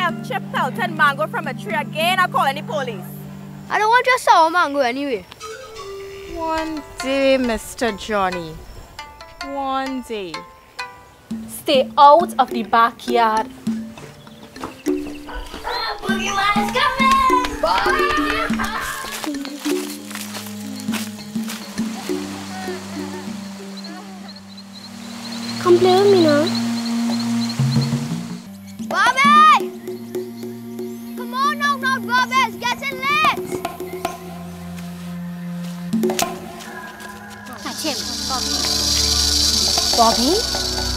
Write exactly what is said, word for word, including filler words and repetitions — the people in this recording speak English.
a chip pelted mango from a tree again, I'll call any police. I don't want your sour mango anyway. One day, Mister Johnny. One day. Stay out of the backyard. Boogeyman is coming! Boy! Come play with me now. Bobby! Come on now, now, Bobby, it's getting late. Catch him, Bobby. Bobby?